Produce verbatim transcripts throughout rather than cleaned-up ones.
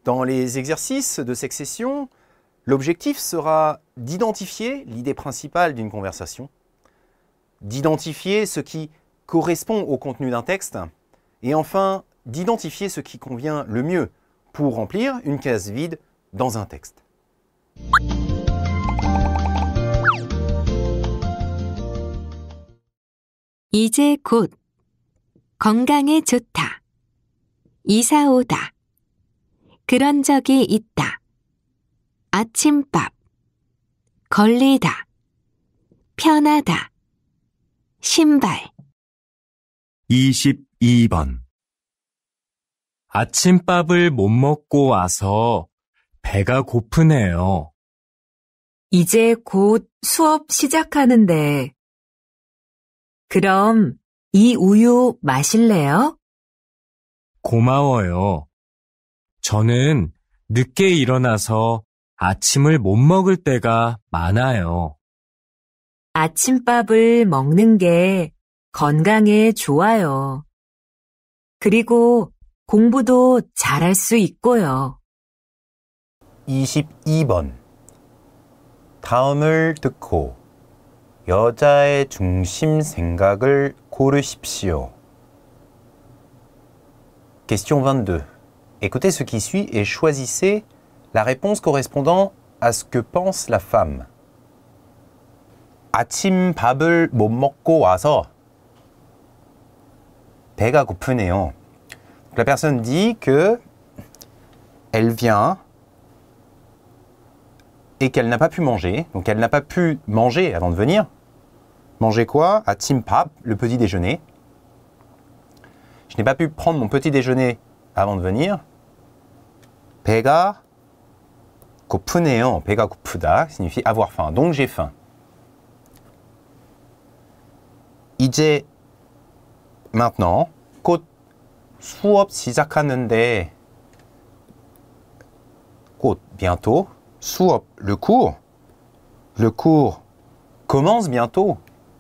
Dans les exercices de succession, l'objectif sera d'identifier l'idée principale d'une conversation, d'identifier ce qui correspond au contenu d'un texte, et enfin d'identifier ce qui convient le mieux pour remplir une case vide dans un texte. 이제 곧 건강에 좋다. 이사 오다. 그런 적이 있다. 아침밥. 걸리다. 편하다. 신발. 이십이 번. 아침밥을 못 먹고 와서 배가 고프네요. 이제 곧 수업 시작하는데. 그럼 이 우유 마실래요? 고마워요. 저는 늦게 일어나서 아침을 못 먹을 때가 많아요. 아침밥을 먹는 게 건강에 좋아요. 그리고 공부도 잘할 수 있고요. 이십이 번. 다음을 듣고 여자의 중심 생각을 고르십시오. Question vingt-deux. Écoutez ce qui suit et choisissez la réponse correspondant à ce que pense la femme. 아침밥을 못 먹고 와서 배가 고프네요. La personne dit que elle vient et qu'elle n'a pas pu manger. Donc elle n'a pas pu manger avant de venir. Manger quoi? 아침밥, le petit déjeuner. Je n'ai pas pu prendre mon petit déjeuner avant de venir. 배가 고프네요. 배가 고프다 signifie avoir faim. Donc j'ai faim. 이제 maintenant 곧 수업 시작하는데 곧 bientôt 수업 le cours le cours commence bientôt.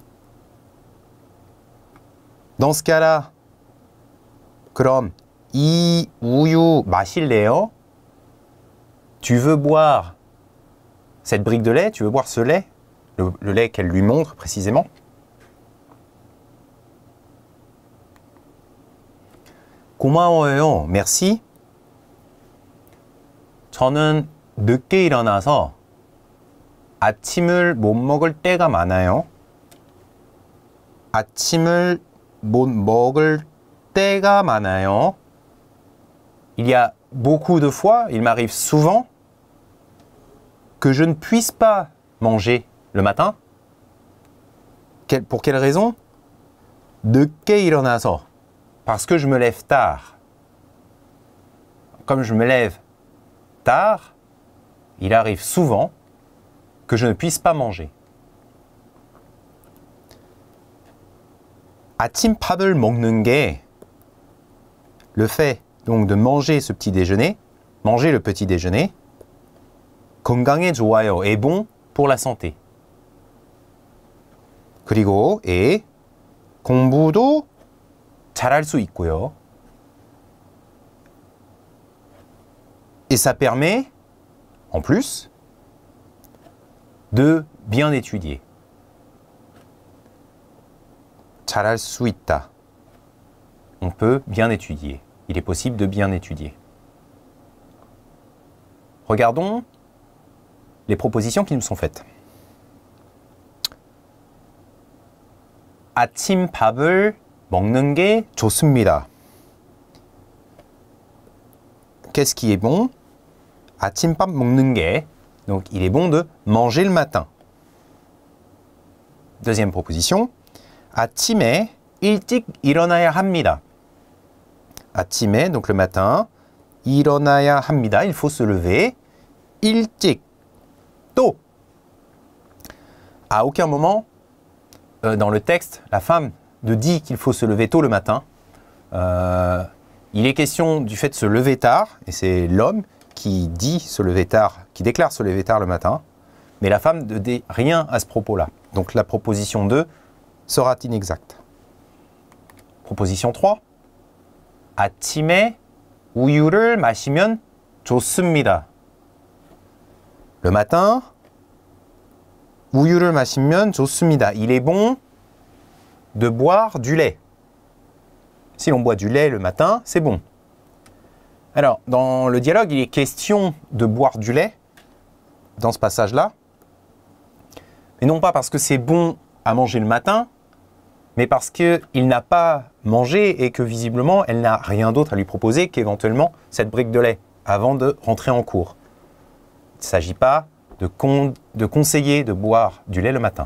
Dans ce cas-là 그럼 이 우유 마실래요? Tu veux boire cette brique de lait? Tu veux boire ce lait? Le, le lait qu'elle lui montre précisément. 고마워요. Merci. 저는 늦게 일어나서 아침을 못 먹을 때가 많아요. 아침을 못 먹을 때가 많아요. Il y a beaucoup de fois, il m'arrive souvent que je ne puisse pas manger le matin. Quelle, pour quelle raison? 늦게 일어나서. Parce que je me lève tard. Comme je me lève tard, il arrive souvent que je ne puisse pas manger. 아침밥을 먹는 게 le fait donc de manger ce petit déjeuner, manger le petit déjeuner, 건강에 좋아요 est bon pour la santé. 그리고 et 공부도 잘할 수 있고요. Et ça permet, en plus, de bien étudier. 잘할 수 있다. On peut bien étudier. Il est possible de bien étudier. Regardons les propositions qui nous sont faites. 아침밥을 먹는 게 좋습니다. Qu'est-ce qui est bon? 아침밥 먹는 게. Donc, il est bon de manger le matin. Deuxième proposition. 아침에 일찍 일어나야 합니다. 아침에, donc le matin. 일어나야 합니다. Il faut se lever. 일찍. tôt. À aucun moment, euh, dans le texte, la femme ne dit qu'il faut se lever tôt le matin. Euh, il est question du fait de se lever tard, et c'est l'homme qui dit se lever tard, qui déclare se lever tard le matin, mais la femme ne dit rien à ce propos-là. Donc la proposition deux sera inexacte. Proposition trois. 아침에 우유를 마시면 좋습니다. Le matin, 우유를 마시면 좋습니다. Il est bon de boire du lait. Si l'on boit du lait le matin, c'est bon. Alors, dans le dialogue, il est question de boire du lait, dans ce passage-là. Mais non pas parce que c'est bon à manger le matin, mais parce qu'il n'a pas mangé et que visiblement, elle n'a rien d'autre à lui proposer qu'éventuellement cette brique de lait avant de rentrer en cours. Il ne s'agit pas de, con de conseiller de boire du lait le matin.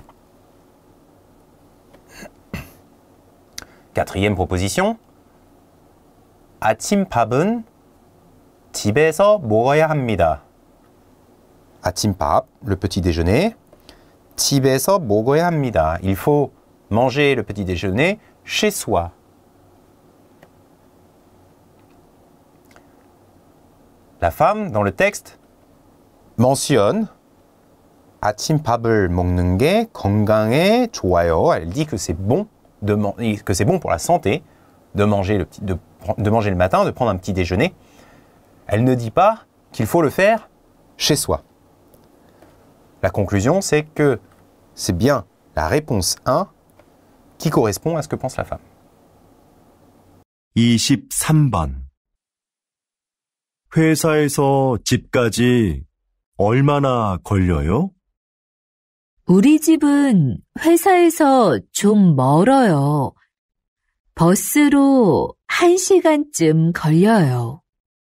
Quatrième proposition. 아침밥은 집에서 먹어야 합니다. 아침밥, le petit déjeuner. 집에서 먹어야 합니다. Il faut manger le petit déjeuner chez soi. La femme, dans le texte, mentionne 아침밥을 먹는 게 건강에 좋아요. Elle dit que c'est bon, de que c'est bon pour la santé de manger, le petit, de, de manger le matin, de prendre un petit déjeuner. Elle ne dit pas qu'il faut le faire chez soi. La conclusion, c'est que c'est bien la réponse un qui correspond à ce que pense la femme. 이십삼 번. 회사에서 집까지 얼마나 걸려요? 우리 집은 회사에서 좀 멀어요. 버스로 한 시간쯤 걸려요.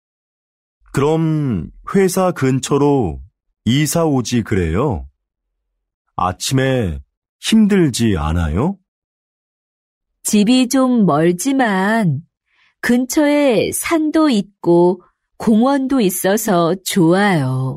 그럼 회사 근처로 이사 오지 그래요? 아침에 힘들지 않아요? 집이 좀 멀지만 근처에 산도 있고 공원도 있어서 좋아요.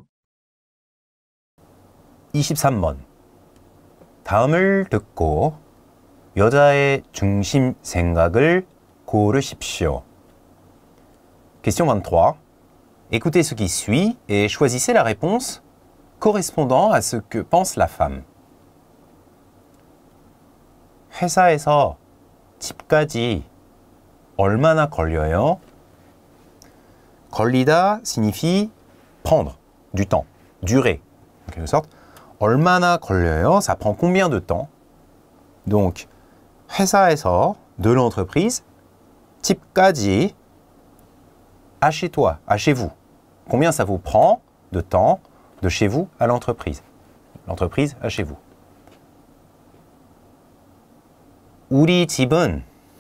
이십삼 번. 다음을 듣고 여자의 중심 생각을 고르십시오. Question vingt-trois. Écoutez ce qui suit et choisissez la réponse correspondant à ce que pense la femme. 회사에서 집까지 얼마나 걸려요? 걸리다 signifie prendre du temps, durer, en quelque sorte. 얼마나 걸려요? Ça prend combien de temps? Donc, 회사에서, de l'entreprise, 집까지, à chez toi, à chez vous. Combien ça vous prend de temps de chez vous à l'entreprise? L'entreprise à chez vous. 우리 집은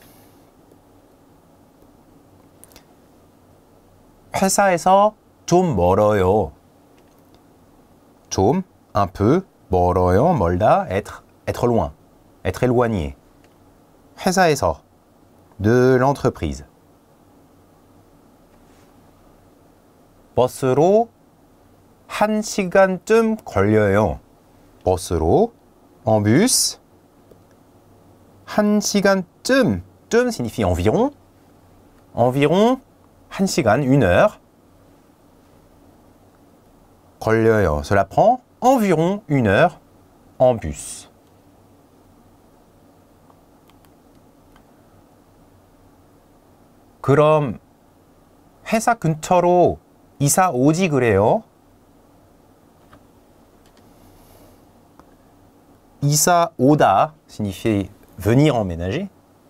회사에서 좀 멀어요. 좀, un peu, 멀어요, 멀다, être, être loin, être éloigné. 회사에서, de l'entreprise. 버스로 한 시간쯤 걸려요. 버스로, en bus, 한 시간쯤, 쯤 signifie environ, environ, 한 시간, une heure, 걸려요. Cela prend environ une heure en bus. 그럼 회사 근처로 이사 오지 그래요? 이사 오다 signifie venir emménager.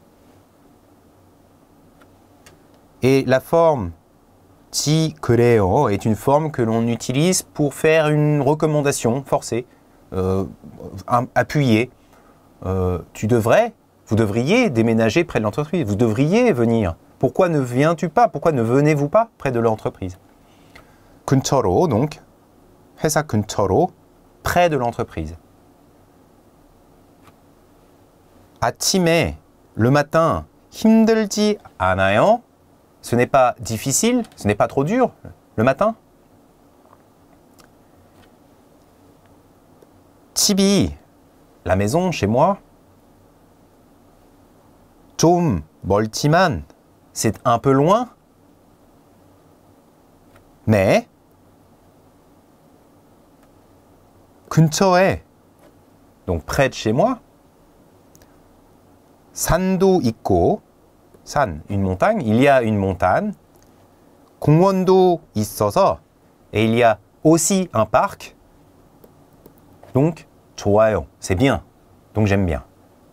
Et la forme 지 그래요 est une forme que l'on utilise pour faire une recommandation forcée, euh, appuyée. Euh, tu devrais, vous devriez déménager près de l'entreprise, vous devriez venir. Pourquoi ne viens-tu pas? Pourquoi ne venez-vous pas près de l'entreprise? 근처로, donc, 회사 근처로, près de l'entreprise. 아침에, le matin, 힘들지 않아요? Ce n'est pas difficile, ce n'est pas trop dur, le matin? 집이, la maison, chez moi. 좀 멀지만, c'est un peu loin. 네. 근처에, donc près de chez moi. 산도 있고, 산, une montagne, il y a une montagne. 공원도 있어서 et il y a aussi un parc. Donc 좋아요, c'est bien. Donc j'aime bien.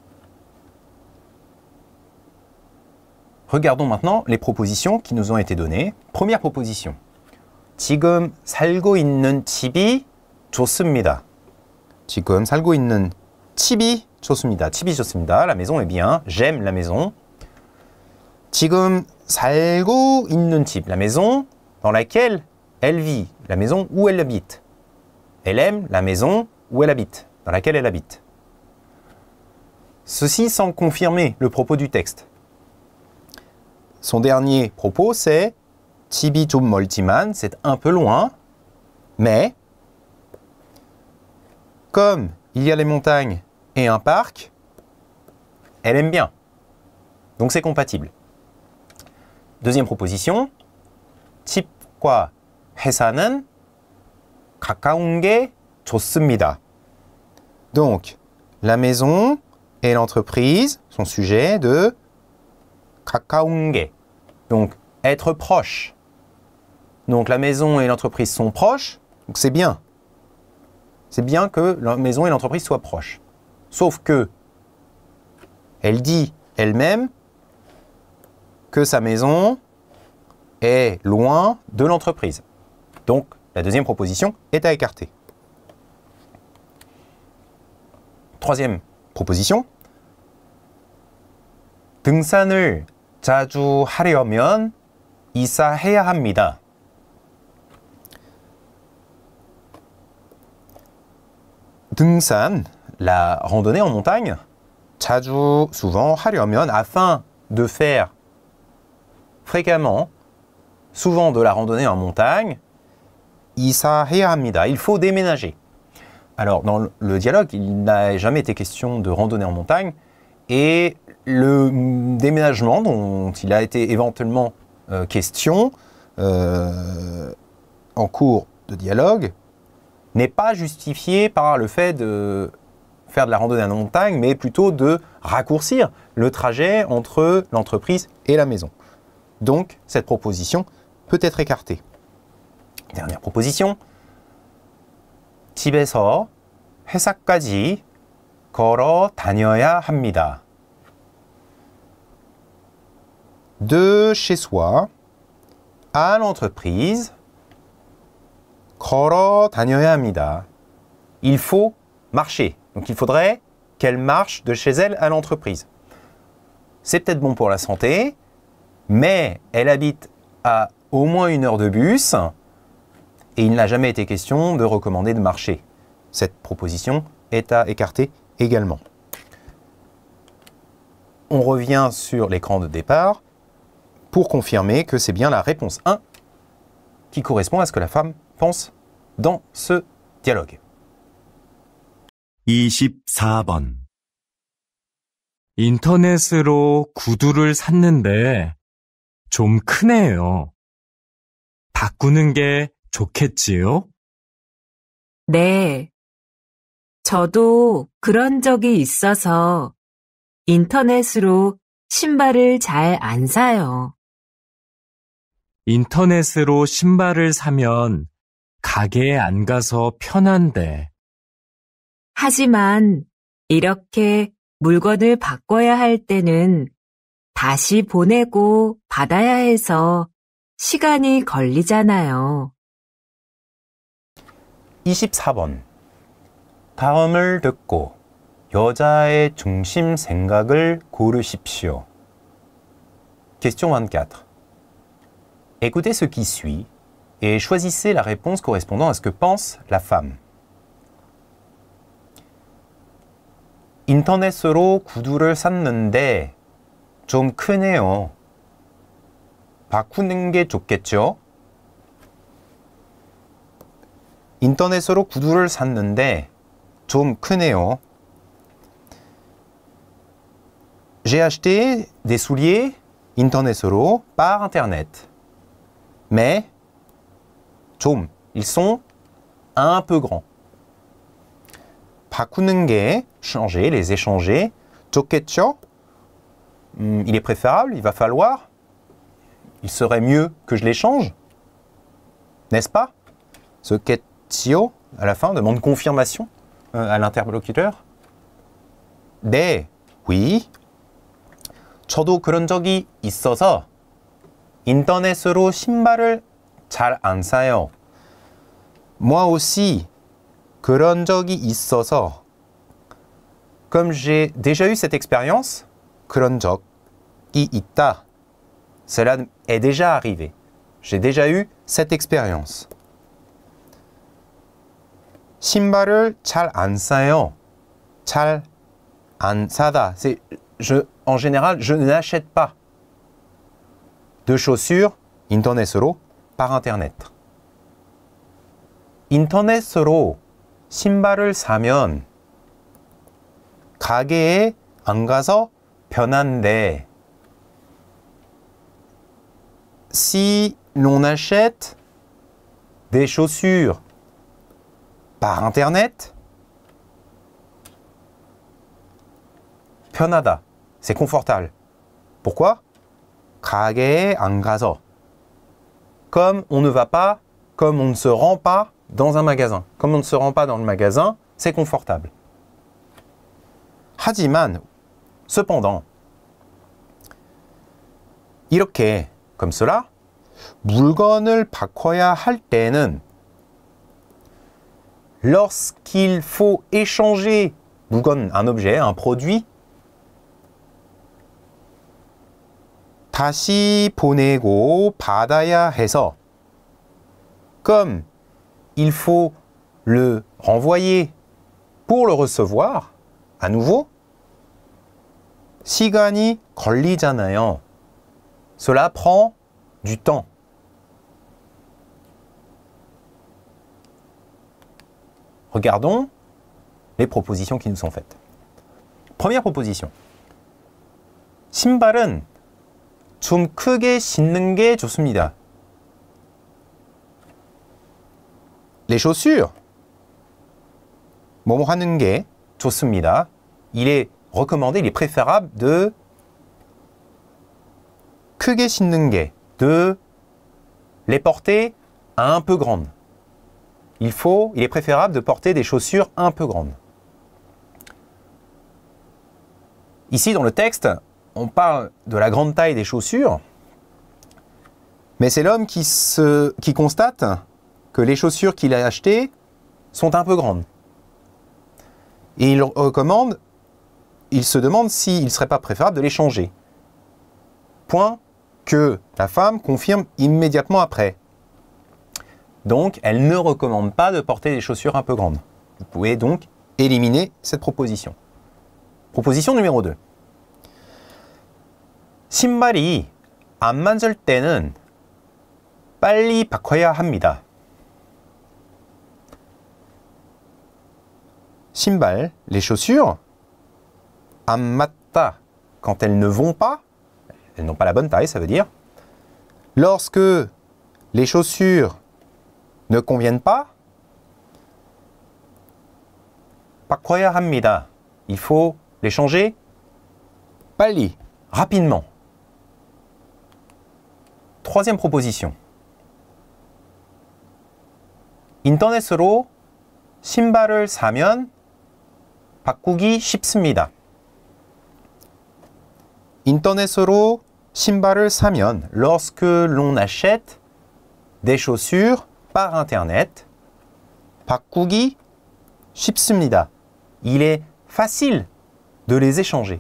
Regardons maintenant les propositions qui nous ont été données. Première proposition. 지금 살고 있는 집이 좋습니다. 지금 살고 있는 집이 좋습니다. 집이 좋습니다. La maison est bien. J'aime la maison. 지금 살고 있는 집. La maison dans laquelle elle vit. La maison où elle habite. Elle aime la maison où elle habite. Dans laquelle elle habite. Ceci sans confirmer le propos du texte. Son dernier propos, c'est 집이 좀 멀지만, c'est un peu loin, mais comme il y a les montagnes et un parc, elle aime bien. Donc c'est compatible. Deuxième proposition, 집과 회사는 가까운 게 좋습니다. Donc, la maison et l'entreprise sont sujets de 가까운 게. Donc, être proche. Donc, la maison et l'entreprise sont proches. Donc, c'est bien. C'est bien que la maison et l'entreprise soient proches. Sauf que, elle dit elle-même que sa maison est loin de l'entreprise. Donc, la deuxième proposition est à écarter. Troisième proposition. 등산을 자주 하려면 이사해야 합니다. 등산, la randonnée en montagne. 자주, souvent, 하려면, afin de faire fréquemment, souvent de la randonnée en montagne, 이사해야 합니다. Il faut déménager. Alors, dans le dialogue, il n'a jamais été question de randonnée en montagne et le déménagement dont il a été éventuellement euh, question euh, en cours de dialogue n'est pas justifié par le fait de faire de la randonnée en montagne, mais plutôt de raccourcir le trajet entre l'entreprise et la maison. Donc, cette proposition peut être écartée. Dernière proposition. 집에서 회사까지 걸어 다녀야 합니다. De chez soi à l'entreprise, 걸어 다녀야 합니다. Il faut marcher. Donc il faudrait qu'elle marche de chez elle à l'entreprise. C'est peut-être bon pour la santé, mais elle habite à au moins une heure de bus et il n'a jamais été question de recommander de marcher. Cette proposition est à écarter également. On revient sur l'écran de départ pour confirmer que c'est bien la réponse un qui correspond à ce que la femme pense dans ce dialogue. 이십사 번. 인터넷으로 구두를 샀는데 좀 크네요. 바꾸는 게 좋겠지요? 네. 저도 그런 적이 있어서 인터넷으로 신발을 잘 안 사요. 인터넷으로 신발을 사면 가게에 안 가서 편한데. 하지만 이렇게 물건을 바꿔야 할 때는 다시 보내고 받아야 해서 시간이 걸리잖아요. 이십사 번. 다음을 듣고 여자의 중심 생각을 고르십시오. Question vingt-quatre. Écoutez ce qui suit et choisissez la réponse correspondant à ce que pense la femme. 인터넷으로 구두를 샀는데 좀 크네요. 바꾸는 게 좋겠죠? 인터넷으로 구두를 샀는데 좀 크네요. J'ai acheté des souliers 인터넷으로 par internet. Mais 좀, ils sont un peu grands. 바꾸는 게 changer, les échanger. 좋겠죠? Il est préférable, il va falloir. Il serait mieux que je les change. N'est-ce pas? Ce question à la fin demande confirmation euh, à l'interlocuteur. 네, oui. 저도 그런 적이 있어서 인터넷으로 신발을 잘 안 사요. Moi aussi, 그런 적이 있어서. Comme j'ai déjà eu cette expérience, 그런 적이 있다. Cela est déjà arrivé. J'ai déjà eu cette expérience. 신발을 잘 안 사요. 잘 안 사다. C'est je, en général, je n'achète pas de chaussures 인터넷으로 par internet. 인터넷으로 신발을 사면 가게에 안 가서 편한데 si l'on achète des chaussures par internet, 편하다, c'est confortable. Pourquoi? 가게에 안 가서. Comme on ne va pas, comme on ne se rend pas dans un magasin. Comme on ne se rend pas dans le magasin, c'est confortable. 하지만, cependant, 이렇게, comme cela, 물건을 바꿔야 할 때는 lorsqu'il faut échanger 물건, un objet, un produit, 다시 보내고 받아야 해서 comme il faut le renvoyer pour le recevoir à nouveau, 시간이 걸리잖아요. Cela prend du temps. Regardons les propositions qui nous sont faites. Première proposition. 신발은 좀 크게 신는 게 좋습니다. Les chaussures. 뭐뭐 하는 게 좋습니다. Il est recommandé, il est préférable de 크게 신는 게, de les porter un peu grandes. Il faut, il est préférable de porter des chaussures un peu grandes. Ici, dans le texte, on parle de la grande taille des chaussures, mais c'est l'homme qui, se, qui constate que les chaussures qu'il a achetées sont un peu grandes. Et il recommande, il se demande s'il ne serait pas préférable de les changer. Point que la femme confirme immédiatement après. Donc, elle ne recommande pas de porter des chaussures un peu grandes. Vous pouvez donc éliminer cette proposition. Proposition numéro deux. 신발이 안 맞을 때는 빨리 바꿔야 합니다. 신발, les chaussures, 안 맞다, quand elles ne vont pas, elles n'ont pas la bonne taille, ça veut dire. Lorsque les chaussures ne conviennent pas, 바꿔야 합니다. Il faut les changer 빨리, rapidement. Troisième proposition. 인터넷으로 신발을 사면 바꾸기 쉽습니다. 인터넷으로 신발을 사면, lorsque l'on achète des chaussures par internet, 바꾸기 쉽습니다. Il est facile de les échanger.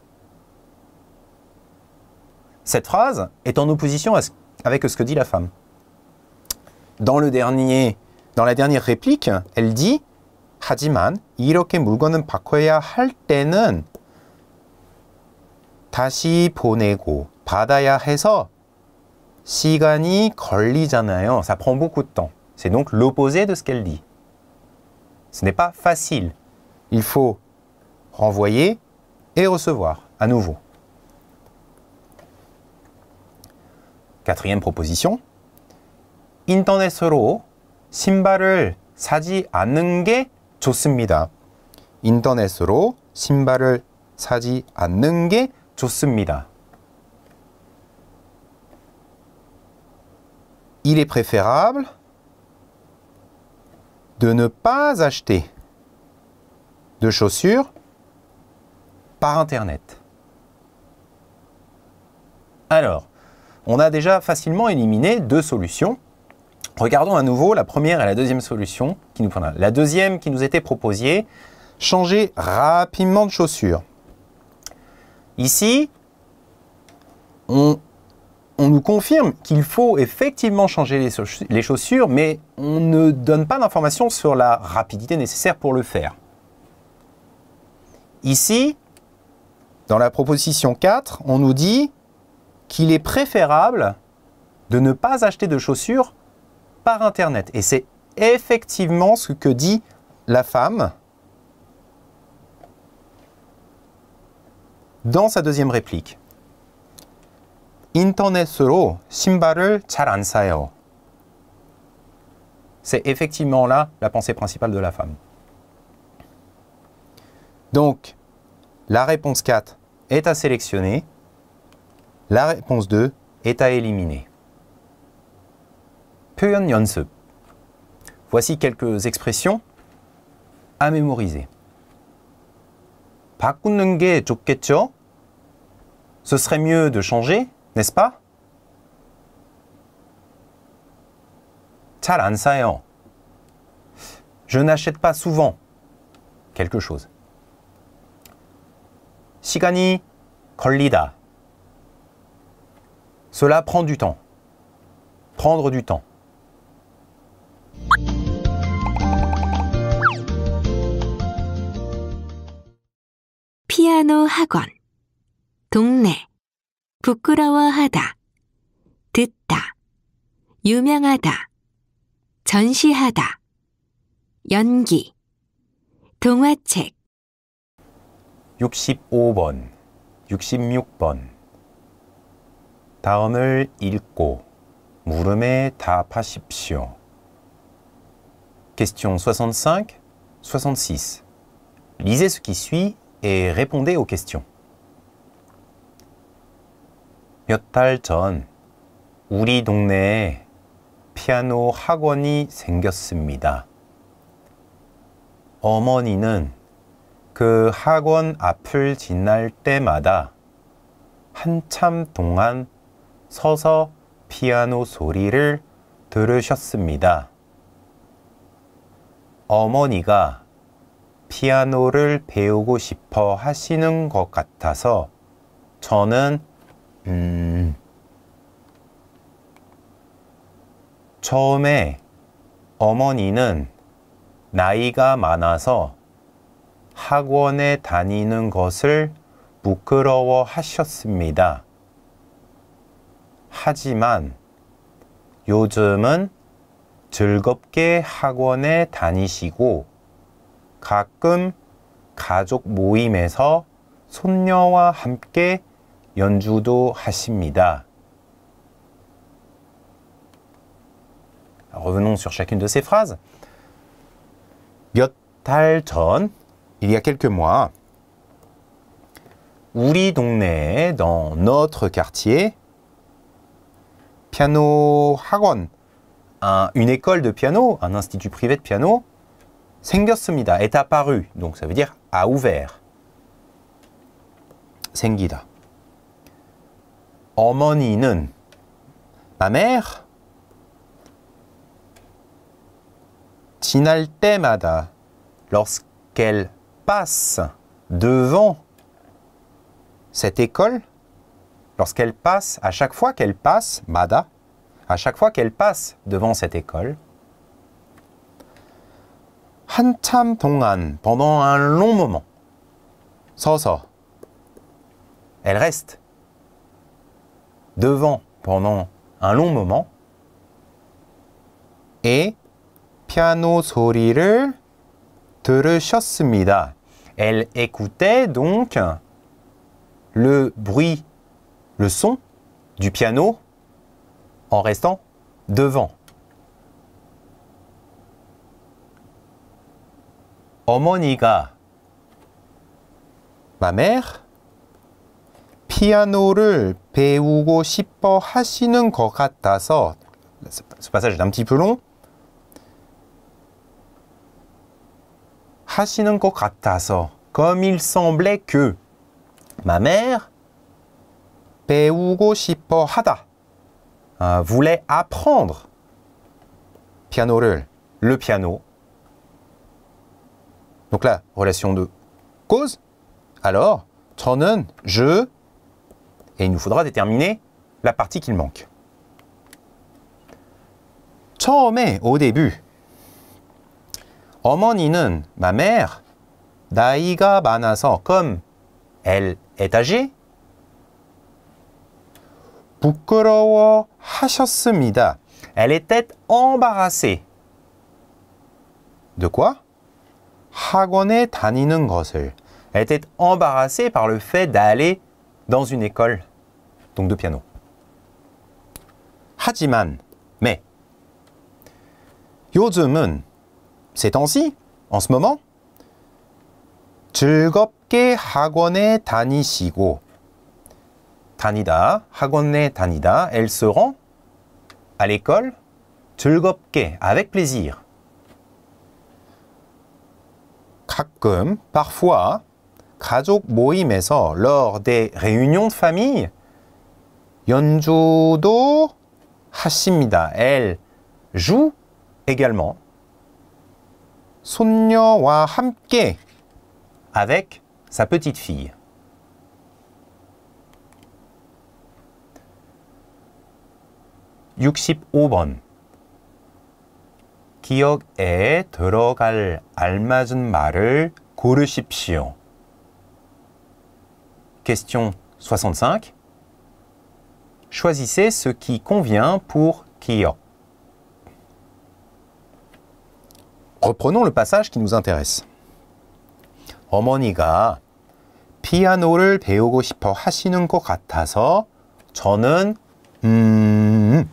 Cette phrase est en opposition à ce, avec ce que dit la femme. Dans, le dernier, dans la dernière réplique, elle dit 하지만 이렇게 물건은 바꿔야 할 때는 다시 보내고 받아야 해서 시간이 걸리잖아요. Ça prend beaucoup de temps. C'est donc l'opposé de ce qu'elle dit. Ce n'est pas facile. Il faut renvoyer et recevoir à nouveau. Quatrième proposition. 인터넷으로 신발을 사지 않는 게 좋습니다. 인터넷으로 신발을 사지 않는 게 좋습니다. Il est préférable de ne pas acheter de chaussures par Internet. Alors, on a déjà facilement éliminé deux solutions. Regardons à nouveau la première et la deuxième solution qui nous prendra. La deuxième qui nous était proposée, changer rapidement de chaussures. Ici, on, on nous confirme qu'il faut effectivement changer les, les chaussures, mais on ne donne pas d'informations sur la rapidité nécessaire pour le faire. Ici, dans la proposition quatre, on nous dit qu'il est préférable de ne pas acheter de chaussures par Internet. Et c'est effectivement ce que dit la femme dans sa deuxième réplique. 인터넷으로 신발을 잘 안 사요. C'est effectivement là la pensée principale de la femme. Donc, la réponse quatre est à sélectionner. La réponse deux est à éliminer. 표현 연습. Voici quelques expressions à mémoriser. 바꾸는 게 좋겠죠? Ce serait mieux de changer, n'est-ce pas? 잘 안 사요. Je n'achète pas souvent quelque chose. 시간이 걸리다. Cela prend du temps. Prendre du temps. 피아노 학원, 동네, 부끄러워하다, 듣다, 유명하다, 전시하다, 연기, 동화책. 육십오 번, 육십육 번. 다음을 읽고 물음에 답하십시오. Question soixante-cinq, soixante-six. Lisez ce qui suit et répondez aux questions. 몇 달 전 우리 동네에 피아노 학원이 생겼습니다. 어머니는 그 학원 앞을 지날 때마다 한참 동안 서서 피아노 소리를 들으셨습니다. 어머니가 피아노를 배우고 싶어 하시는 것 같아서 저는 음, 처음에 어머니는 나이가 많아서 학원에 다니는 것을 부끄러워 하셨습니다. 하지만 요즘은 즐겁게 학원에 다니시고 가끔 가족 모임에서 손녀와 함께 연주도 하십니다. Revenons sur chacune de ces phrases. 몇 달 전, il y a quelques mois, 우리 동네에, dans notre quartier, piano 학원, un, une école de piano, un institut privé de piano, 생겼습니다, est apparu, donc ça veut dire a ouvert. 생기다. 어머니는, ma mère, 지날 때마다, lorsqu'elle passe devant cette école, lorsqu'elle passe, à chaque fois qu'elle passe, 마다, à chaque fois qu'elle passe devant cette école, 한참 동안, pendant un long moment, 서서, elle reste devant pendant un long moment, et piano 소리를 들으셨습니다. Elle écoutait donc le bruit, le son du piano en restant devant. 어머니가, ma mère, 피아노를 배우고 싶어 하시는 것 같아서, ce passage est un petit peu long. 하시는 것 같아서, comme il semblait que, ma mère 배우고 싶어 하다, euh, voulait apprendre piano를, le piano. Donc là, relation de cause. Alors, 저는, je, et il nous faudra déterminer la partie qu'il manque. 처음에, au début, 어머니는, ma mère, 나이가 많아서, comme elle est âgée, 부끄러워 하셨습니다. Elle était embarrassée. De quoi? 학원에 다니는 것을. Elle était embarrassée par le fait d'aller dans une école, donc de piano. 하지만, mais, 요즘은, ces temps-ci, en ce moment, 즐겁게 학원에 다니시고, 다니다, 학원에 다니다, elle se rend à l'école, 즐겁게, avec plaisir. 가끔, parfois, 가족 모임에서, lors des réunions de famille, 연주도 하십니다. Elle joue également. 손녀와 함께, avec sa petite fille. 육십오 번. 기억에 들어갈 알맞은 말을 고르십시오. Question soixante-cinq. Choisissez ce qui convient pour 기억. Reprenons le passage qui nous intéresse. 어머니가 피아노를 배우고 싶어 하시는 것 같아서 저는 음,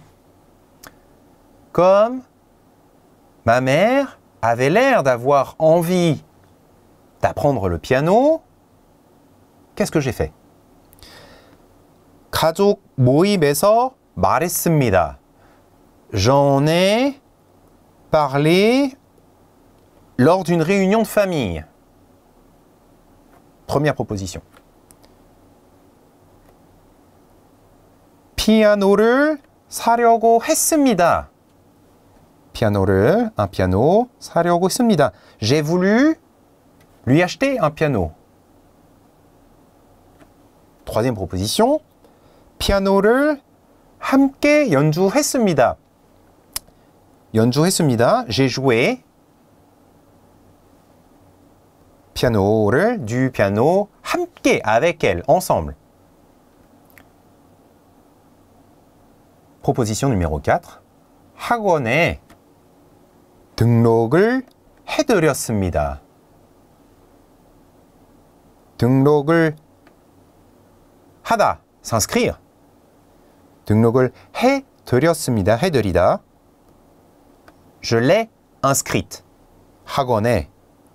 comme ma mère avait l'air d'avoir envie d'apprendre le piano, qu'est-ce que j'ai fait? 가족 모임에서 말했습니다. J'en ai parlé lors d'une réunion de famille. Première proposition. 피아노를 사려고 했습니다. 피아노를, un piano, 사려고 했습니다. J'ai voulu lui acheter un piano. Troisième proposition. 피아노를 함께 연주했습니다. 연주했습니다. J'ai joué piano를, du piano, 함께, avec elle, ensemble. Proposition numéro quatre. 학원에 등록을 해드렸습니다. 등록을 하다, s'inscrire. 등록을 해드렸습니다. 해드리다. Je l'ai inscrite. 학원에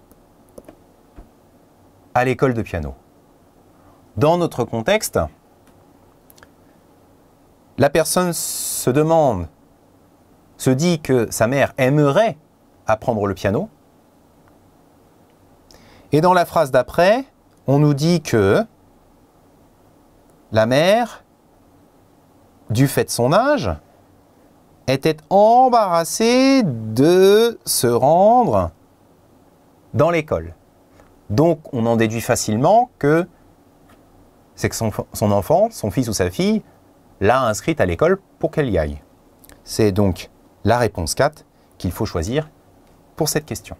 à l'école de piano. Dans notre contexte, la personne se demande, se dit que sa mère aimerait apprendre le piano. Et dans la phrase d'après, on nous dit que la mère, du fait de son âge, était embarrassée de se rendre dans l'école. Donc, on en déduit facilement que c'est que son, son enfant, son fils ou sa fille, l'a inscrite à l'école pour qu'elle y aille. C'est donc la réponse quatre qu'il faut choisir pour cette question.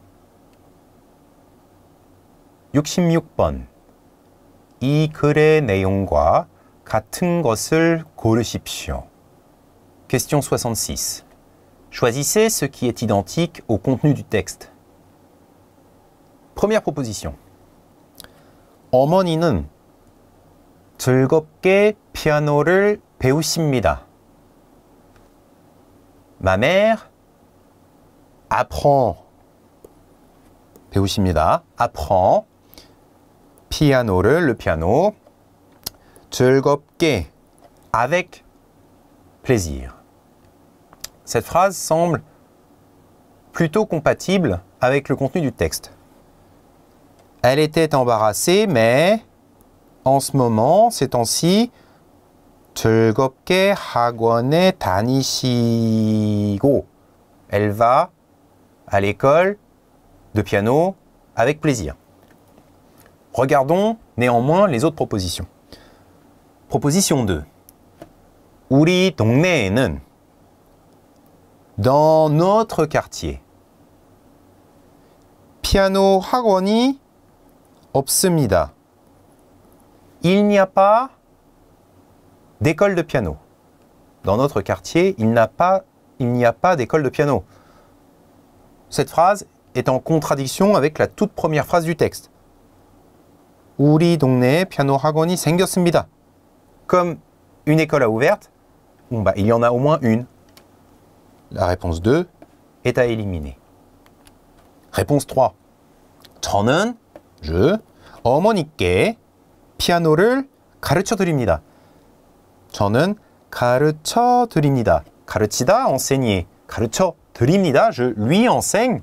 육십육 번. 이 글의 내용과 같은 것을 고르십시오. Question soixante-six. Choisissez ce qui est identique au contenu du texte. Première proposition. 어머니는 즐겁게 피아노를 배우십니다. Ma mère apprend 배우십니다. apprend 피아노를, le piano, 즐겁게, avec plaisir. Cette phrase semble plutôt compatible avec le contenu du texte. Elle était embarrassée, mais en ce moment, ces temps-ci, 즐겁게 학원에 다니시고. Elle va à l'école de piano avec plaisir. Regardons néanmoins les autres propositions. Proposition deux. 우리 동네에는 dans notre quartier 피아노 학원이 없습니다. Il n'y a pas d'école de piano. Dans notre quartier, il n'y a pas, il n'y a pas d'école de piano. Cette phrase est en contradiction avec la toute première phrase du texte. 우리 동네에 피아노 학원이 생겼습니다. Comme une école a ouverte, bon bah, il y en a au moins une. La réponse deux est à éliminer. Réponse trois. 저는, je, 어머니께 피아노를 가르쳐 드립니다. 저는 가르쳐 드립니다. 가르치다, enseigner. 가르쳐 드립니다. Je lui enseigne.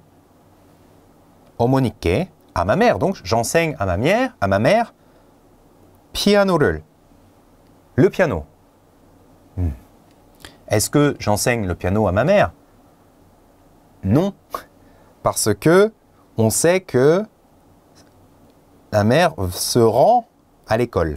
어머니께, à ma mère. Donc, j'enseigne à ma mère, à ma mère. 피아노를, le piano. Hmm. Est-ce que j'enseigne le piano à ma mère? Non. Parce que on sait que la mère se rend à l'école.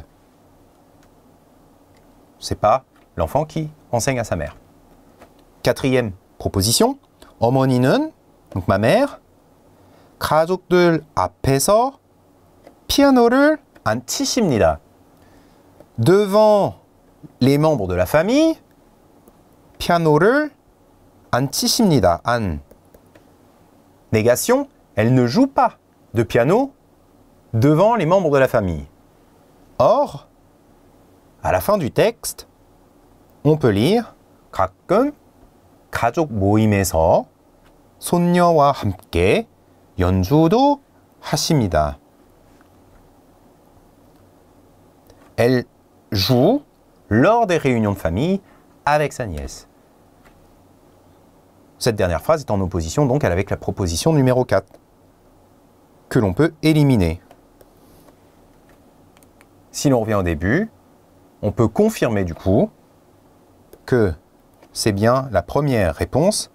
C'est pas l'enfant qui enseigne à sa mère. Quatrième proposition. 어머니는, donc ma mère, 가족들 앞에서 피아노를 안 치십니다. Devant les membres de la famille, 피아노를 안 치십니다. 안. Négation, elle ne joue pas de piano devant les membres de la famille. Or, à la fin du texte, on peut lire 가끔 가족 모임에서 손녀와 함께 연주도 하십니다. Elle joue lors des réunions de famille avec sa nièce. Cette dernière phrase est en opposition donc avec la proposition numéro quatre, que l'on peut éliminer. Si l'on revient au début, on peut confirmer du coup que c'est bien la première réponse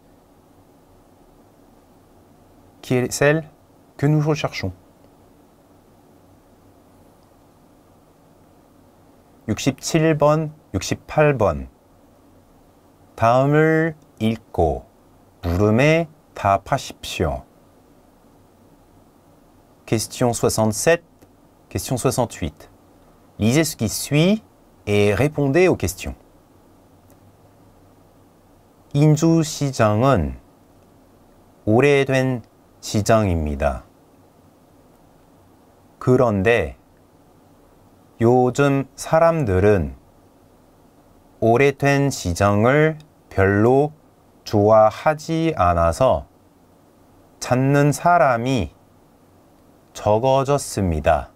qui est celle que nous recherchons. 육십칠 번, 육십팔 번. 다음을 읽고 물음에 답하십시오. Question soixante-sept, question soixante-huit. Lisez ce qui suit et répondez aux questions. 인주시장은 오래된 시장입니다. 그런데 요즘 사람들은 오래된 시장을 별로 좋아하지 않아서 찾는 사람이 적어졌습니다.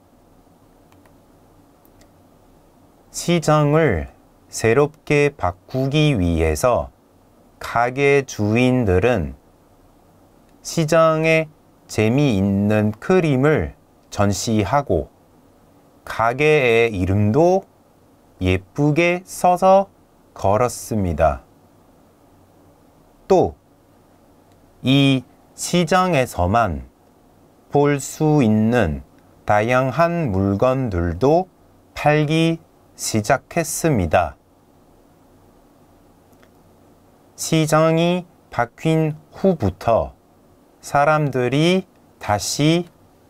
시장을 새롭게 바꾸기 위해서 가게 주인들은 시장에 재미있는 그림을 전시하고 가게의 이름도 예쁘게 써서 걸었습니다. 또 이 시장에서만 볼 수 있는 다양한 물건들도 팔기 시작했습니다. 시장이 바뀐 후부터 사람들이 다시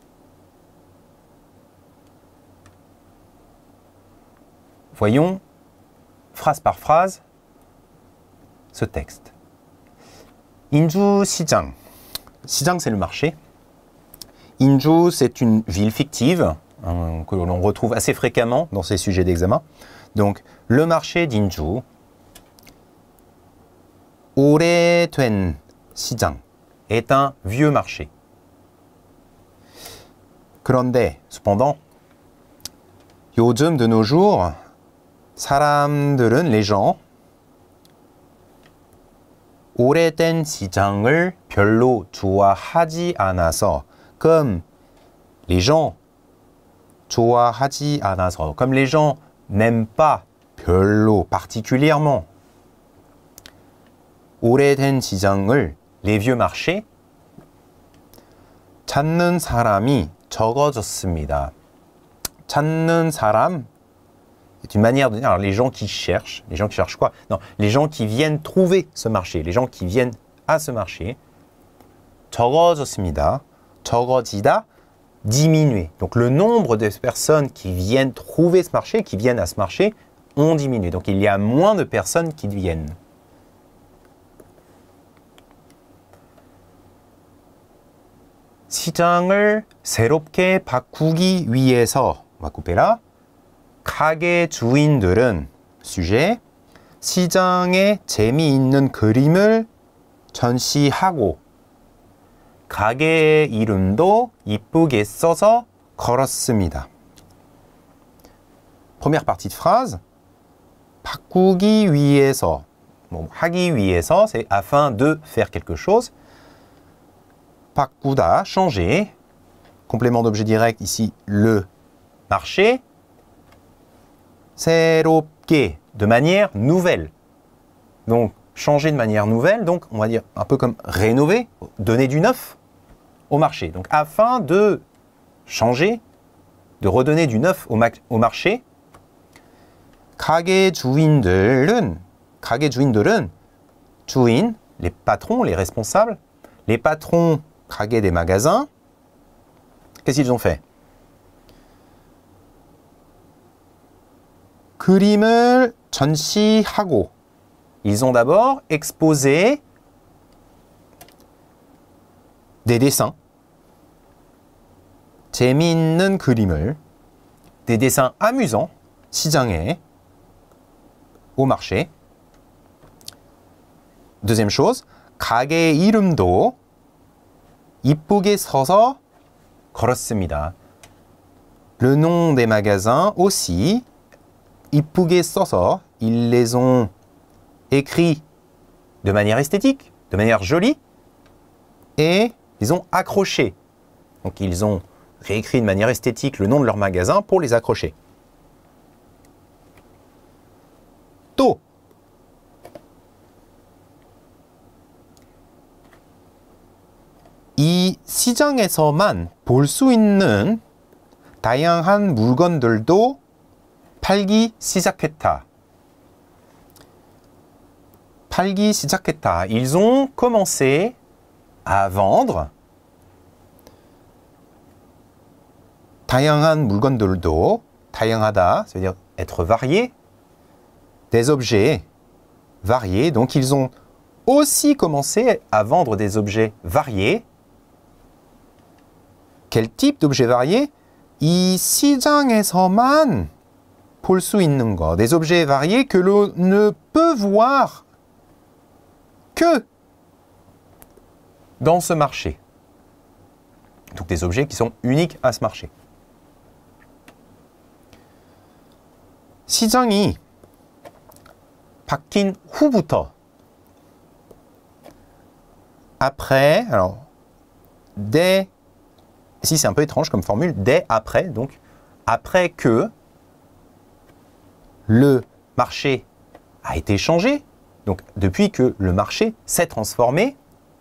Voyons, phrase par phrase, ce texte. 인주 시장. 시장, c'est le marché. Inju, c'est une ville fictive hein, que l'on retrouve assez fréquemment dans ces sujets d'examen. Donc, le marché d'Inju. 오래된 시장 est un vieux marché. 그런데, cependant, 요즘 de nos jours, 사람들은, les gens, 오래된 시장을 별로 좋아하지 않아서, comme les gens 좋아하지 않아서, comme les gens n'aiment pas, 별로, particulièrement. 오래된 시장을, les vieux marchés, 찾는 사람이 적어졌습니다. 찾는 사람 est une manière de dire, alors les gens qui cherchent, les gens qui cherchent quoi? Non, les gens qui viennent trouver ce marché, les gens qui viennent à ce marché. 적어졌습니다. 적어지다, diminuer. Donc le nombre de personnes qui viennent trouver ce marché, qui viennent à ce marché, ont diminué. Donc il y a moins de personnes qui viennent. 시장을 새롭게 바꾸기 위해서, on va couper là, 가게 주인들은, sujet, 시장에 재미있는 그림을 전시하고 가게의 이름도 이쁘게 써서 걸었습니다. Première partie de phrase, 바꾸기 위해서, bon, 하기 위해서, c'est afin de faire quelque chose. 바꾸다, changer. Complément d'objet direct, ici, le marché. 새롭게, de manière nouvelle. Donc, changer de manière nouvelle, donc on va dire un peu comme rénover, donner du neuf au marché. Donc, afin de changer, de redonner du neuf au, au marché, 가게 주인들은, 가게 주인들은, 주인, les patrons, les responsables, les patrons 가게 des magasins, qu'est-ce qu'ils ont fait? 그림을 전시하고, ils ont d'abord exposé des dessins, 재미있는 그림을, des dessins amusants, 시장에, au marché. Deuxième chose, 가게 이름도 이쁘게 써서 걸었습니다. Le nom des magasins aussi, 이쁘게 써서, ils les ont écrits de manière esthétique, de manière jolie, et ils ont accroché. Donc ils ont réécrit de manière esthétique le nom de leur magasin pour les accrocher. 또 이 시장에서만 볼 수 있는 다양한 물건들도 팔기 시작했다. 팔기 시작했다. Ils ont commencé à vendre 다양한 물건들도, 다양하다, ça veut dire être varié, des objets variés. Donc ils ont aussi commencé à vendre des objets variés. Quel type d'objets variés? 이 시장에서만 볼 수 있는 거. Des objets variés que l'on ne peut voir que dans ce marché. Donc des objets qui sont uniques à ce marché. 시장이 바뀐 후부터, après, alors, dès, ici c'est un peu étrange comme formule, dès après, donc après que le marché a été changé, donc depuis que le marché s'est transformé,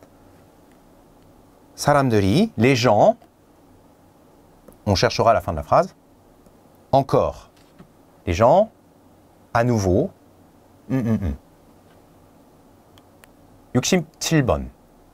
사람들이, les gens, on cherchera à la fin de la phrase, encore, les gens, à nouveau, 음, 음, 음. 육십칠 번.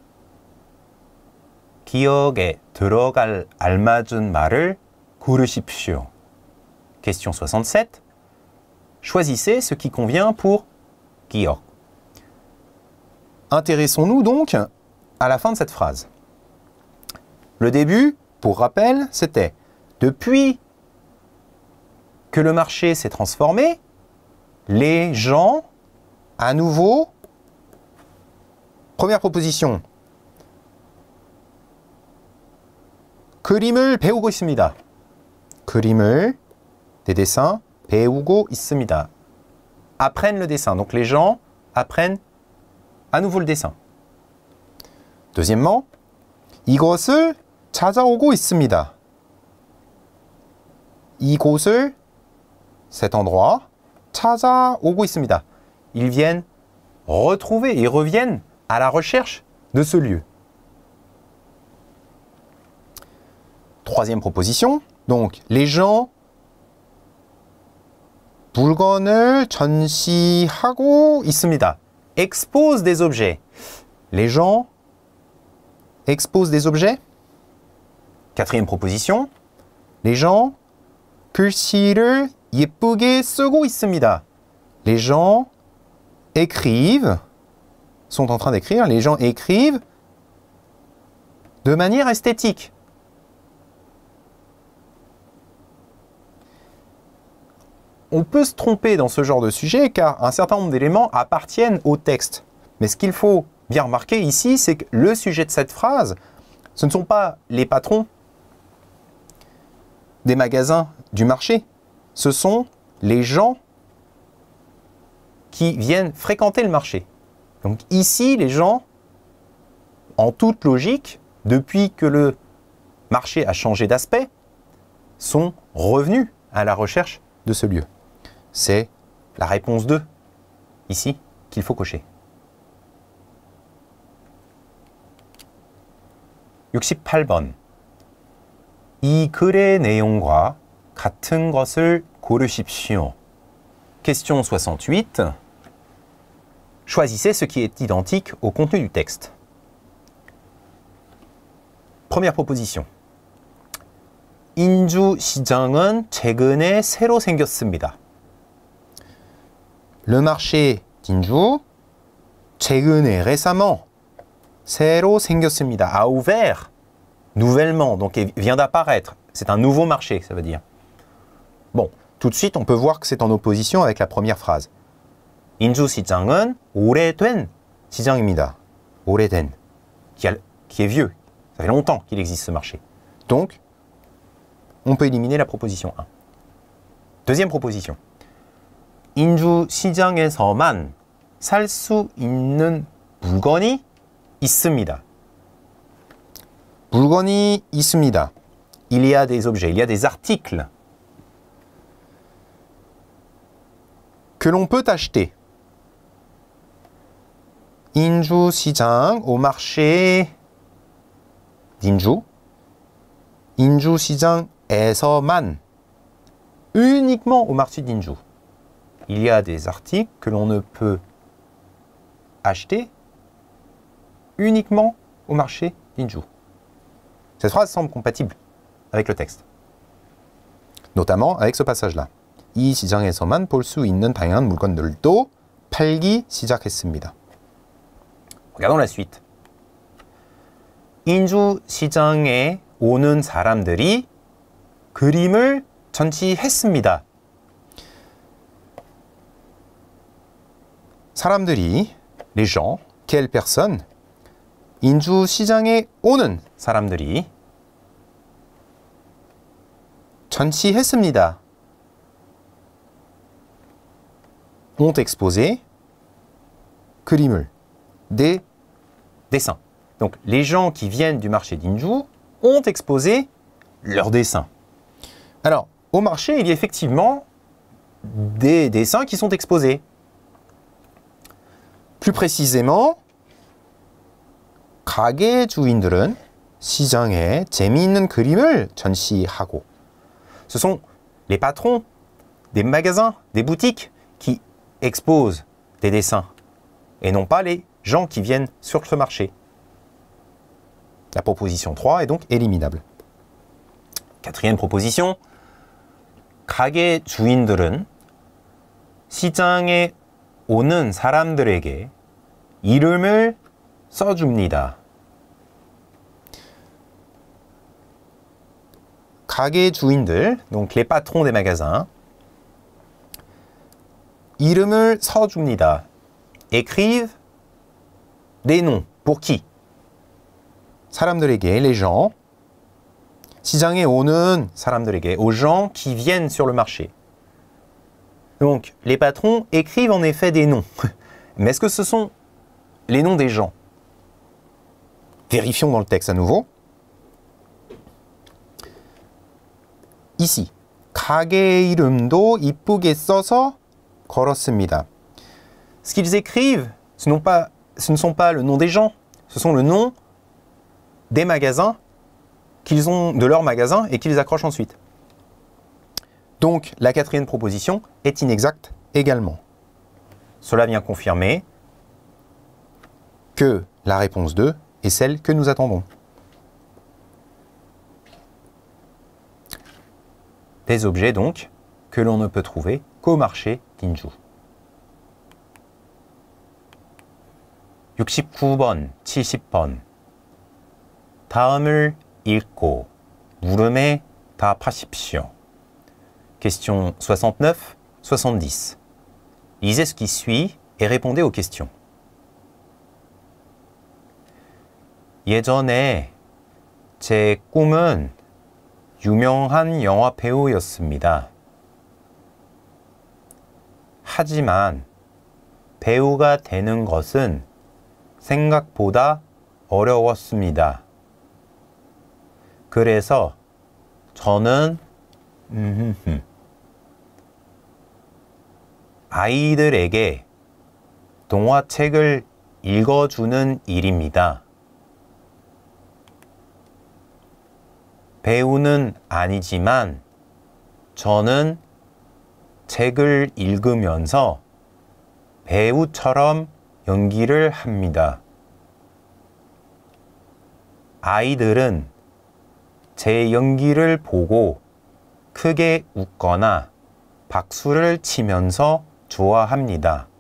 기억에 들어갈 알맞은 말을 고르십시오. Question soixante-sept. Choisissez ce qui convient pour 기억. Intéressons-nous donc à la fin de cette phrase. Le début, pour rappel, c'était « Depuis que le marché s'est transformé, les gens, à nouveau, première proposition, 그림을 배우고 있습니다. 그림을, des dessins, 배우고 있습니다. Apprennent le dessin. Donc les gens apprennent à nouveau le dessin. Deuxièmement, 이것을 찾아오고 있습니다. 이곳을, cet endroit, 찾아오고 있습니다. Ils viennent retrouver, ils reviennent à la recherche de ce lieu. Troisième proposition. Donc, les gens 물건을 전시하고 있습니다. Expose des objets. Les gens exposent des objets. Quatrième proposition. Les gens 글씨를 예쁘게 쓰고 있습니다. Les gens écrivent, sont en train d'écrire, les gens écrivent de manière esthétique. On peut se tromper dans ce genre de sujet car un certain nombre d'éléments appartiennent au texte. Mais ce qu'il faut bien remarquer ici, c'est que le sujet de cette phrase, ce ne sont pas les patrons des magasins du marché, ce sont les gens qui viennent fréquenter le marché. Donc ici, les gens, en toute logique, depuis que le marché a changé d'aspect, sont revenus à la recherche de ce lieu. C'est la réponse deux, ici, qu'il faut cocher. 육십팔 번. 이 글의 내용과 같은 것을 고르십시오. Question soixante-huit. Choisissez ce qui est identique au contenu du texte. Première proposition. 인주시장은 최근에 새로 생겼습니다. Le marché d'Inju, 최근에, récemment, 새로 생겼습니다. A ouvert, nouvellement, donc il vient d'apparaître. C'est un nouveau marché, ça veut dire. Bon, tout de suite, on peut voir que c'est en opposition avec la première phrase. 인주시장은 오래된 시장입니다. 오래된, qui, a, qui est vieux. Ça fait longtemps qu'il existe ce marché. Donc, on peut éliminer la proposition un. Deuxième proposition. 인주시장에서만 살 수 있는 물건이 있습니다. 물건이 있습니다. Il y a des objets, il y a des articles que l'on peut acheter. 인주시장, au marché d'Inju. 인주시장에서만, uniquement au marché d'Inju. Il y a des articles que l'on ne peut acheter uniquement au marché d'Inju. Cette phrase semble compatible avec le texte. Notamment avec ce passage-là. 이 시장에서만 볼 수 있는 다양한 물건들도 팔기 시작했습니다. Regardons la suite. 인주 시장에 오는 사람들이 그림을 전시했습니다. 사람들이, les gens, quelles personnes? 인주 시장에 오는 사람들이 전시했습니다. ont exposé 그림을, des dessins. Donc les gens qui viennent du marché d'Inju ont exposé leurs dessins. Alors, au marché, il y a effectivement des dessins qui sont exposés. Plus précisément, 가게 주인들은 시장에 재미있는 그림을 전시하고. Ce sont les patrons des magasins, des boutiques qui exposent des dessins et non pas les gens qui viennent sur ce marché. La proposition trois est donc éliminable. Quatrième proposition. 가게 주인들은 시장에 오는 사람들에게 이름을 써줍니다. 가게 주인들, donc les patrons des magasins, 이름을 써줍니다. Écrivent des noms. Pour qui? 사람들에게, les gens. 시장에 오는 사람들에게, aux gens qui viennent sur le marché. Donc, les patrons écrivent en effet des noms. Mais est-ce que ce sont les noms des gens? Vérifions dans le texte à nouveau. Ici, 가게 이름도 이쁘게 써서 걸었습니다. Ce qu'ils écrivent, ce, non pas, ce ne sont pas le nom des gens, ce sont le nom des magasins qu'ils ont, de leur magasin et qu'ils accrochent ensuite. Donc, la quatrième proposition est inexacte également. Cela vient confirmer que la réponse deux est celle que nous attendons. Des objets donc que l'on ne peut trouver qu'au marché d'Inju. 육십구 번, 칠십 번. 다음을 읽고 물음에 답하십시오. Question soixante-neuf, soixante-dix. Lisez ce qui suit et répondez aux questions. 예전에 제 꿈은 유명한 영화 배우였습니다. 하지만 배우가 되는 것은 생각보다 어려웠습니다. 그래서 저는 음흠흠, 아이들에게 동화책을 읽어주는 일입니다. 배우는 아니지만 저는 책을 읽으면서 배우처럼 연기를 합니다. 아이들은 제 연기를 보고 크게 웃거나 박수를 치면서 좋아합니다.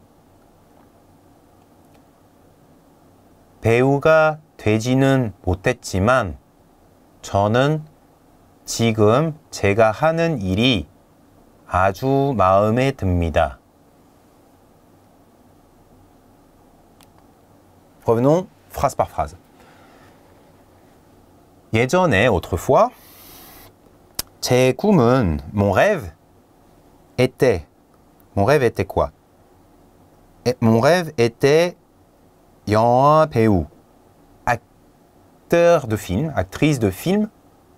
배우가 되지는 못했지만 저는 지금 제가 하는 일이 아주 마음에 듭니다. Revenons phrase par phrase. 예전에, autrefois, 제 꿈은, mon rêve était, mon rêve était quoi? Et mon rêve était 영화 배우, acteur de film, actrice de film,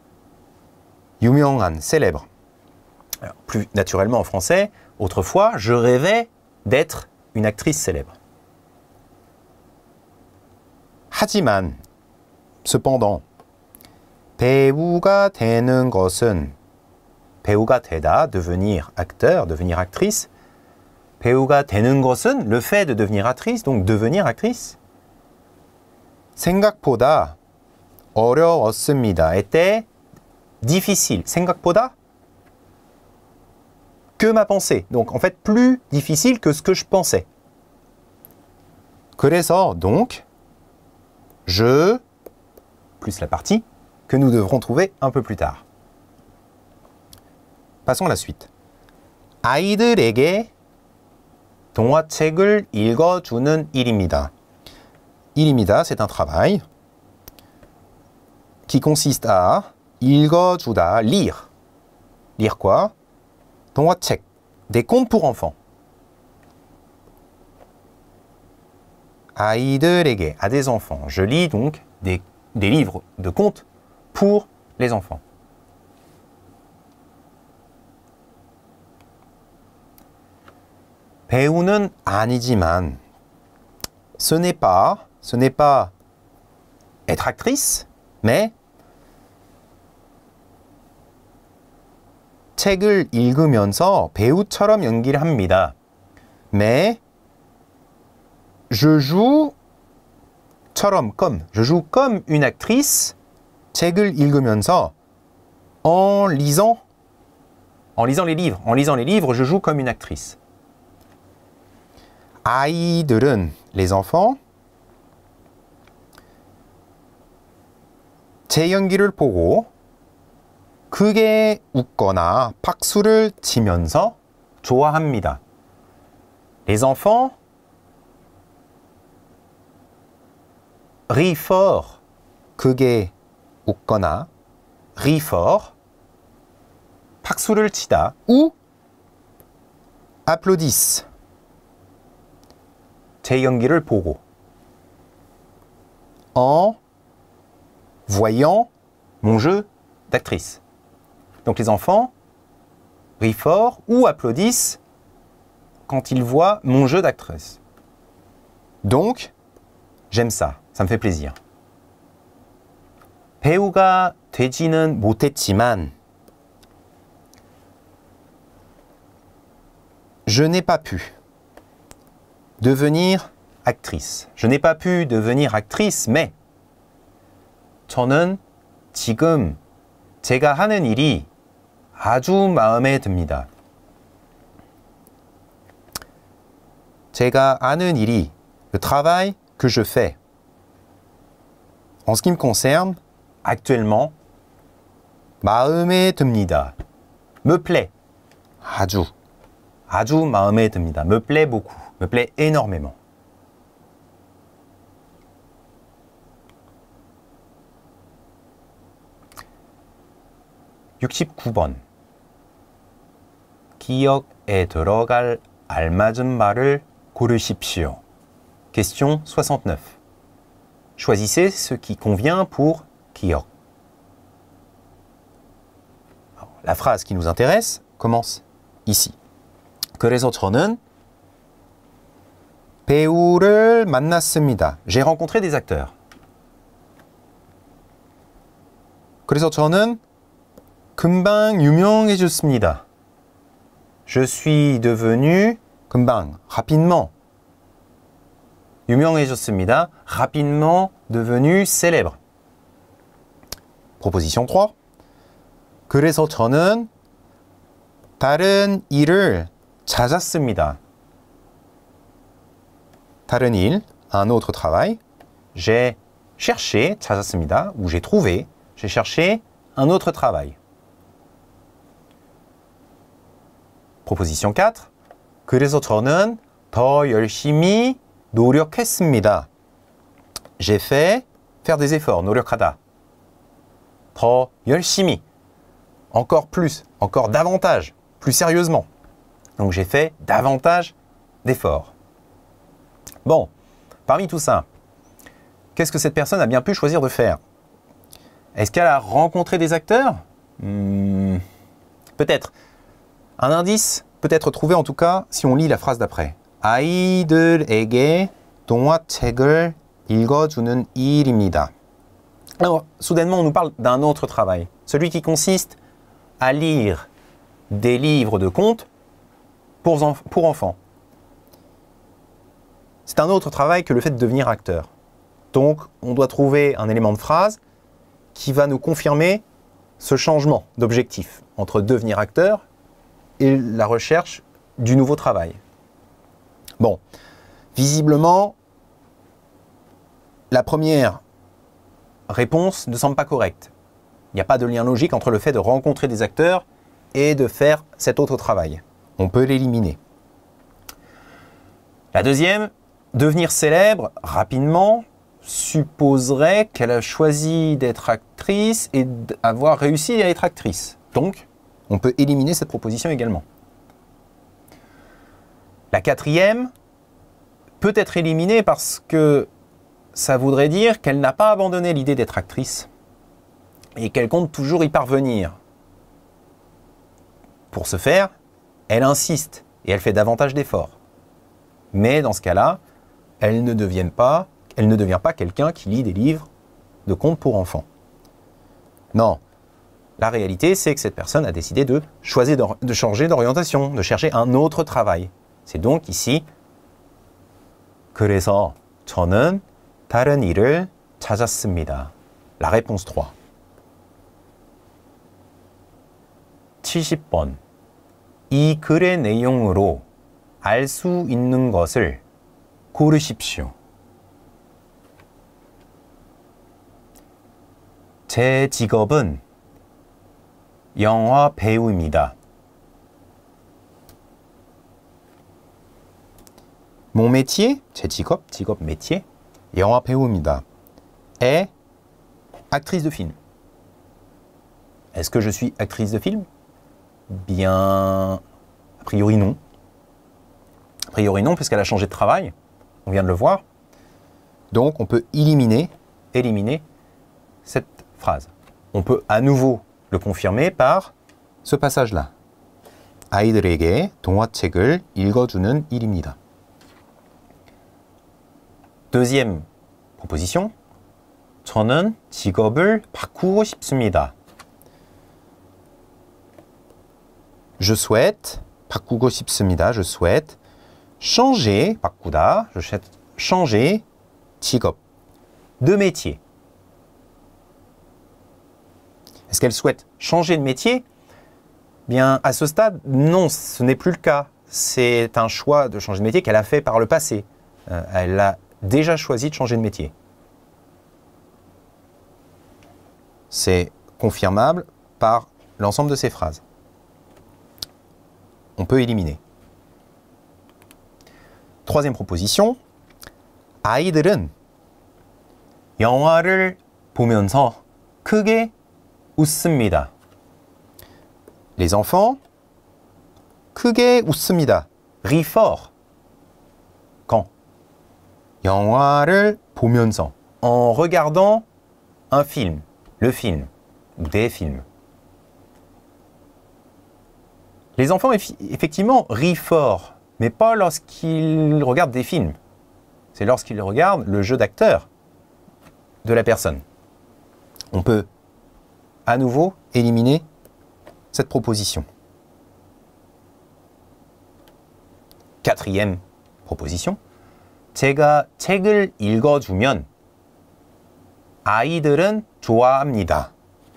유명한, célèbre. Alors, plus naturellement en français, autrefois, je rêvais d'être une actrice célèbre. 하지만, cependant, 배우가 되는 것은, 배우가 되다, devenir acteur, devenir actrice, 배우가 되는 것은, le fait de devenir actrice, donc devenir actrice, 생각보다 어려웠습니다. était difficile. 생각보다 que ma pensée. Donc en fait plus difficile que ce que je pensais. 그래서 donc je plus la partie que nous devrons trouver un peu plus tard. Passons à la suite. 아이들에게 동화책을 읽어주는 일입니다. 일입니다, c'est un travail qui consiste à 읽어주다, lire. Lire quoi? 동화책, des contes pour enfants. 아이들에게, à des enfants. Je lis donc des, des livres de contes pour les enfants. 배우는 아니지만, ce n'est pas, ce n'est pas être actrice, mais 책을 읽으면서 배우처럼 연기를 합니다. Mais je joue 처럼, comme, je joue comme une actrice, 책을 읽으면서 en lisant, en lisant les livres, en lisant les livres, je joue comme une actrice. 아이들은, les enfants, 제 연기를 보고 크게 웃거나 박수를 치면서 좋아합니다. Les enfants rient fort, 크게 웃거나 rient fort, 박수를 치다, ou applaudissent, 제 연기를 보고 en voyant mon jeu d'actrice. Donc les enfants rient fort ou applaudissent quand ils voient mon jeu d'actrice. Donc, j'aime ça. Ça me fait plaisir. 배우가 되지는 못했지만 je n'ai pas pu devenir actrice. Je n'ai pas pu devenir actrice, mais 저는 지금 제가 하는 일이 아주 마음에 듭니다. 제가 하는 일이, le travail que je fais. En ce qui me concerne, actuellement, 마음에 듭니다. me plaît. 아주, 아주 마음에 듭니다. me plaît beaucoup. me plaît énormément. 육십구 번. 기억에 들어갈 알맞은 말을 고르십시오. Question soixante-neuf. Choisissez ce qui convient pour 기억. Alors, la phrase qui nous intéresse commence ici. 그래서 저는 배우를 만났습니다. J'ai rencontré des acteurs. 그래서 저는 금방 유명해졌습니다. Je suis devenu 금방, rapidement. 유명해졌습니다. Rapidement devenu célèbre. Proposition trois. 그래서 저는 다른 일을 찾았습니다. 다른 일, un autre travail. J'ai cherché, 찾았습니다, ou j'ai trouvé, j'ai cherché un autre travail. Proposition quatre. 그래서 저는 더 열심히 노력했습니다. J'ai fait faire des efforts, 노력하다. 더 열심히, encore plus, encore davantage, plus sérieusement. Donc j'ai fait davantage d'efforts. Bon, parmi tout ça, qu'est-ce que cette personne a bien pu choisir de faire? Est-ce qu'elle a rencontré des acteurs? hmm, Peut-être. Un indice peut être trouvé en tout cas si on lit la phrase d'après. 아이들에게 동화책을 읽어주는 일입니다. Alors, soudainement, on nous parle d'un autre travail. Celui qui consiste à lire des livres de contes pour, enf- pour enfants. C'est un autre travail que le fait de devenir acteur. Donc, on doit trouver un élément de phrase qui va nous confirmer ce changement d'objectif entre devenir acteur et la recherche du nouveau travail. Bon, visiblement, la première réponse ne semble pas correcte. Il n'y a pas de lien logique entre le fait de rencontrer des acteurs et de faire cet autre travail. On peut l'éliminer. La deuxième, devenir célèbre rapidement, supposerait qu'elle a choisi d'être actrice et d'avoir réussi à être actrice. Donc, on peut éliminer cette proposition également. La quatrième peut être éliminée parce que ça voudrait dire qu'elle n'a pas abandonné l'idée d'être actrice et qu'elle compte toujours y parvenir. Pour ce faire, elle insiste et elle fait davantage d'efforts. Mais dans ce cas-là, elle ne devient pas, elle ne devient pas quelqu'un qui lit des livres de contes pour enfants. Non. La réalité, c'est que cette personne a décidé de choisir de, de changer d'orientation, de chercher un autre travail. C'est donc ici 그래서 저는 다른 일을 찾았습니다. La réponse trois. 칠십 번. 이 글의 내용으로 알 수 있는 것을 고르십시오. 제 직업은 영화 배우입니다. Mon métier, 제 직업, 직업 métier, 영화 배우입니다. est actrice de film. Est-ce que je suis actrice de film? Bien, a priori non. A priori non, puisqu'elle a changé de travail. On vient de le voir. Donc, on peut éliminer, éliminer cette phrase. On peut à nouveau le confirmer par ce passage-là. 아이들에게 동화책을 읽어주는 일입니다. Deuxième proposition. 저는 직업을 바꾸고 싶습니다. Je souhaite, 바꾸고 싶습니다. Je souhaite changer, 바꾸다, je souhaite changer, 직업, de métier. Est-ce qu'elle souhaite changer de métier? Bien, à ce stade, non, ce n'est plus le cas. C'est un choix de changer de métier qu'elle a fait par le passé. Euh, elle a déjà choisi de changer de métier. C'est confirmable par l'ensemble de ces phrases. On peut éliminer. Troisième proposition. 아이들은 영화를 보면서 크게 웃습니다. Les enfants 크게 웃습니다. Rit fort. Quand? 영화를 보면서. En regardant un film. Le film. Ou des films. Les enfants, effectivement, rient fort, mais pas lorsqu'ils regardent des films. C'est lorsqu'ils regardent le jeu d'acteur de la personne. On peut à nouveau éliminer cette proposition. Quatrième proposition. 제가 책을 읽어주면 아이들은 좋아합니다.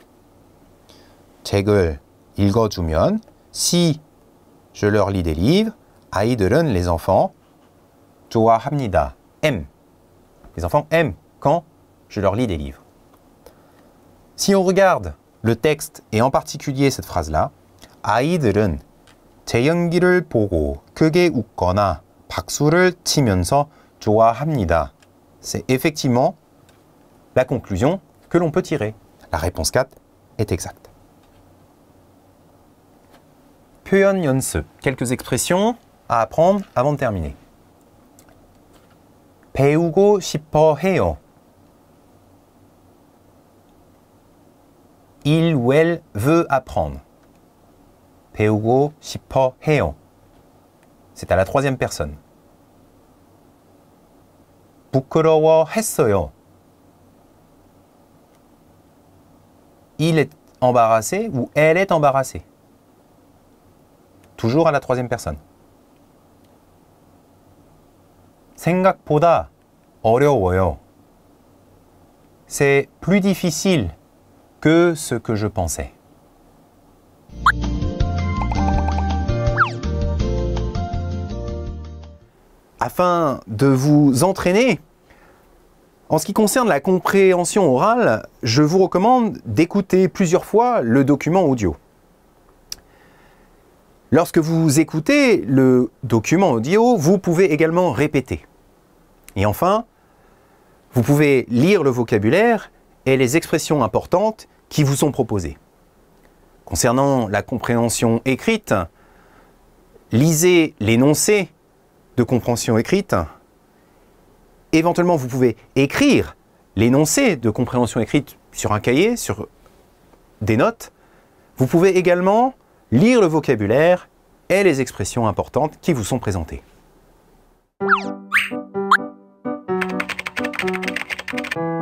책을 읽어주면 si je leur lis des livres, 아이들은 les enfants 좋아합니다. aiment. Les enfants aiment quand je leur lis des livres. Si on regarde le texte et en particulier cette phrase-là, 아이들은 제 연기를 보고 크게 웃거나 박수를 치면서 좋아합니다. C'est effectivement la conclusion que l'on peut tirer. La réponse quatre est exacte. 표현 연습. Quelques expressions à apprendre avant de terminer. 배우고 싶어 해요. Il ou elle veut apprendre. 배우고 싶어 해요. C'est à la troisième personne. 부끄러워 했어요. Il est embarrassé ou elle est embarrassée. Toujours à la troisième personne. 생각보다 어려워요. C'est plus difficile que ce que je pensais. Afin de vous entraîner, en ce qui concerne la compréhension orale, je vous recommande d'écouter plusieurs fois le document audio. Lorsque vous écoutez le document audio, vous pouvez également répéter. Et enfin, vous pouvez lire le vocabulaire et les expressions importantes qui vous sont proposées. Concernant la compréhension écrite, lisez l'énoncé de compréhension écrite. Éventuellement, vous pouvez écrire l'énoncé de compréhension écrite sur un cahier, sur des notes. Vous pouvez également lire le vocabulaire et les expressions importantes qui vous sont présentées.